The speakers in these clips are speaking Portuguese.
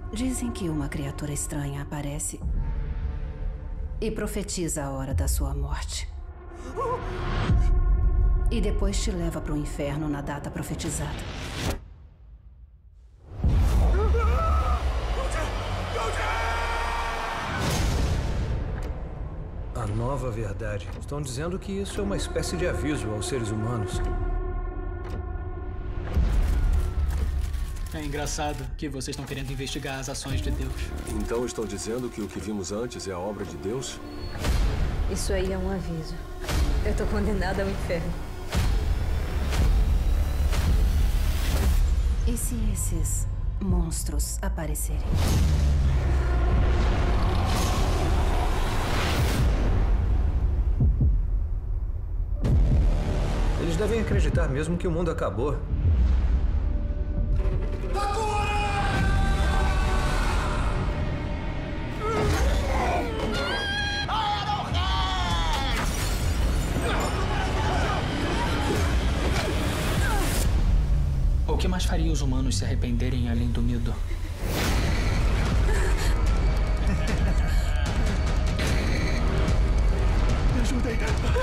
Dizem que uma criatura estranha aparece e profetiza a hora da sua morte. E depois te leva para o inferno na data profetizada. A nova verdade. Estão dizendo que isso é uma espécie de aviso aos seres humanos. É engraçado que vocês estão querendo investigar as ações de Deus. Então estão dizendo que o que vimos antes é a obra de Deus? Isso aí é um aviso. Eu tô condenada ao inferno. E se esses monstros aparecerem? Eles devem acreditar mesmo que o mundo acabou. O que mais faria os humanos se arrependerem além do medo? Me ajudem!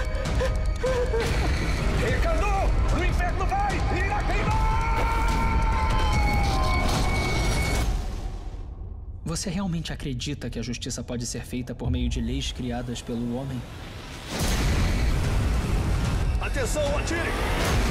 Recadou! O inferno vai! Irá queimar! Você realmente acredita que a justiça pode ser feita por meio de leis criadas pelo homem? Atenção, atire!